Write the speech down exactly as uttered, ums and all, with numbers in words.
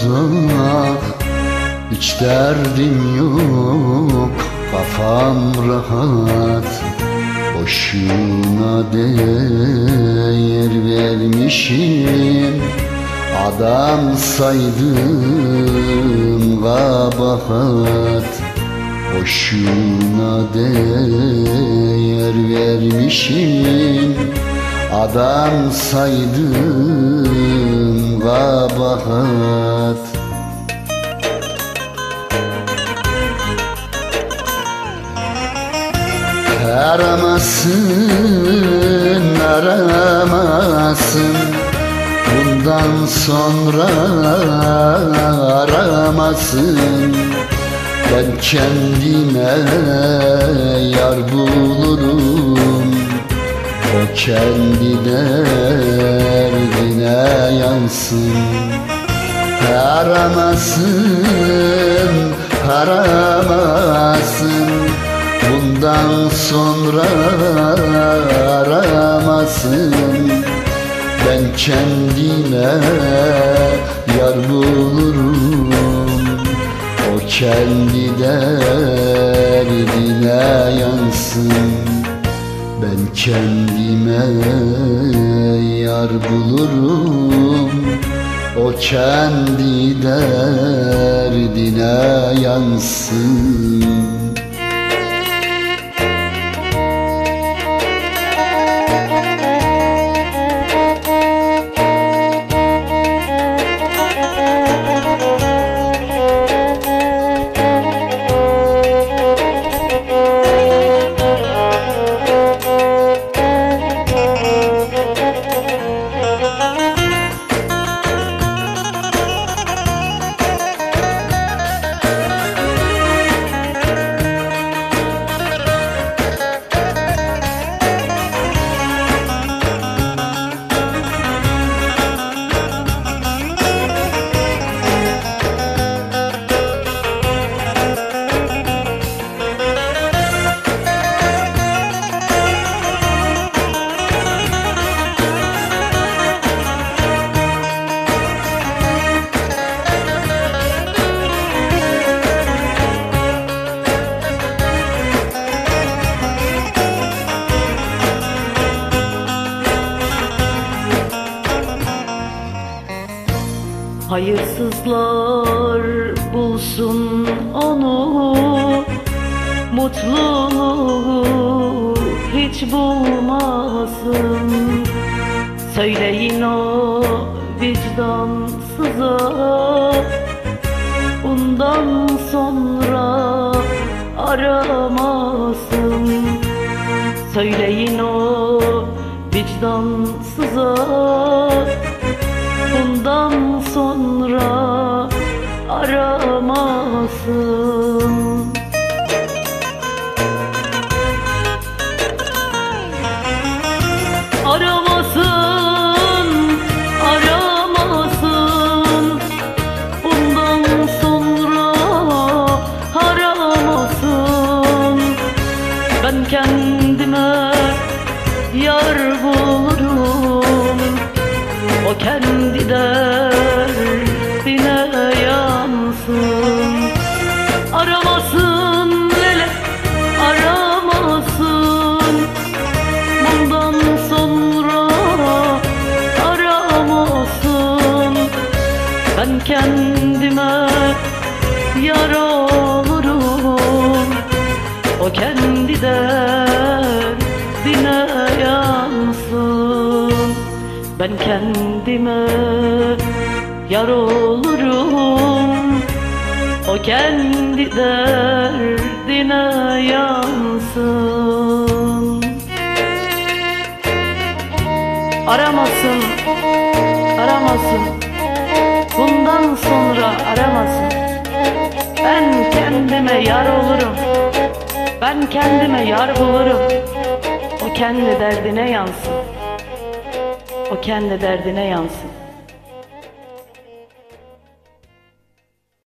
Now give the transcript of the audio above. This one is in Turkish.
uzak, hiç derdim yok, kafam rahat. Boşuna değer vermişim, adam saydım kabahat. Boşuna değer vermişim, adam saydım kabahat. Aramasın, aramasın, bundan sonra aramasın. Ben kendime yar bulurum, o kendi derdine yansın. Aramasın, aramasın, bundan sonra aramasın. Ben kendime yar bulurum, o kendi derdine yansın. Ben kendime yar bulurum, o kendi derdine yansın. Hayırsızlar bulsun onu, mutluluğu hiç bulmasın. Söyleyin o vicdansıza, bundan sonra aramasın. Söyleyin o vicdansıza, bundan sonra aramasın. Aramasın, aramasın, bundan sonra aramasın. Ben kendime yar bulurum, o kendi derdine yansın. Aramasın lele, aramasın, bundan sonra aramasın. Ben kendime yar olurum, o kendi derdine yansın. Ben kendime yar olurum, o kendi derdine yansın. Aramasın, aramasın, bundan sonra aramasın. Ben kendime yar olurum, ben kendime yar bulurum, o kendi derdine yansın. O kendi derdine yansın.